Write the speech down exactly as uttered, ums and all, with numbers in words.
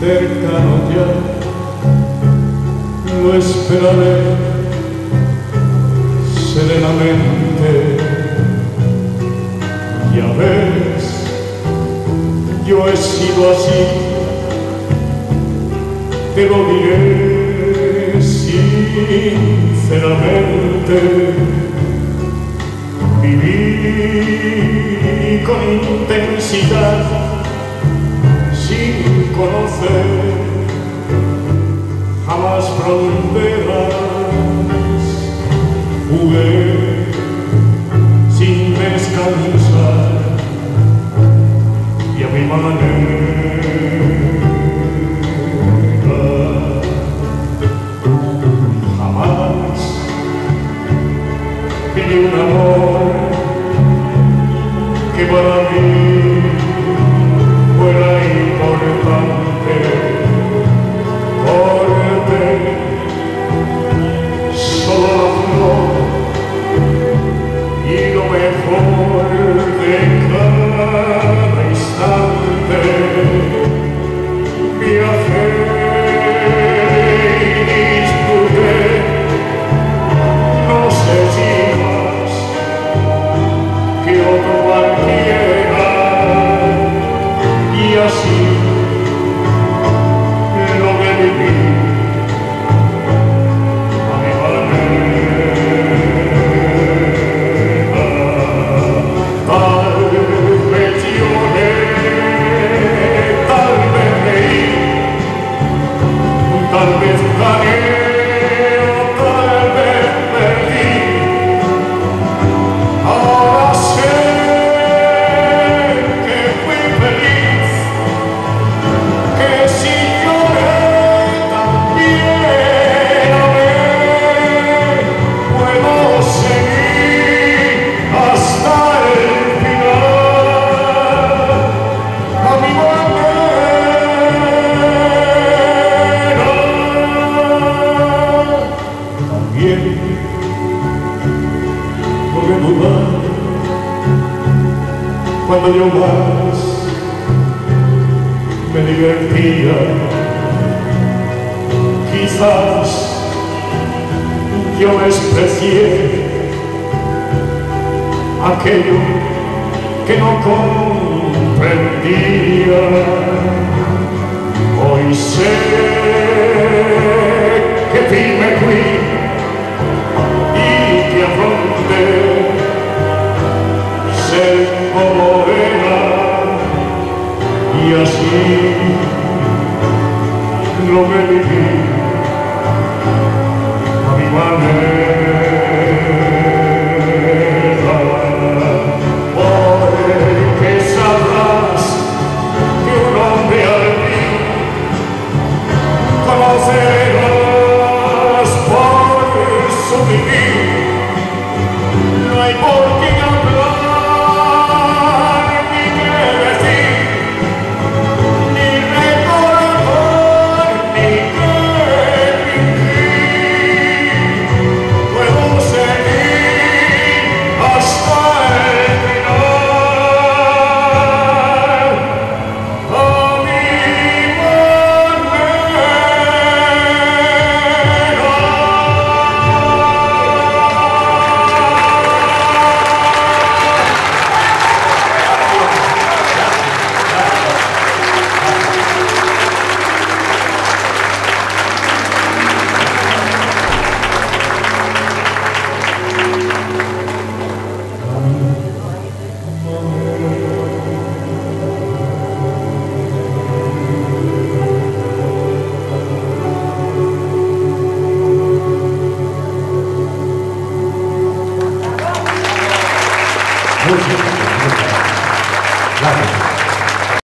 cercano ya, lo esperaré serenamente. Ya ves, yo he sido así, te lo diré sinceramente. Viví con intensidad, sin conocer jamás fronteras. Jugué sin descansar y a mi manera. Jamás viví un amor que para mí fuera importante, porque solo la flor y lo mejor de cada instante. Viajé y disfruté, no sé si más que otro cualquiera, y así lo que viví a mi manera. Tal vez lloré, tal vez reí, tal vez gané o tal vez perdí. Ahora sé que fui feliz, que si lloré también amé. Puedo seguir hasta el final a mi manera. También podré dudar cuando yo más me divertía. Quizás yo desprecié aquello que no comprendía. Hoy sé que firme fui y que afronté ser como era, y así lo que viví a mi manera. Porque sabrás que un hombre al fin conocerás por su vivir. No hay por quien hablar, ni qué decir, ni recordar, ni qué fingir. Puedo seguir hasta el final a mi manera.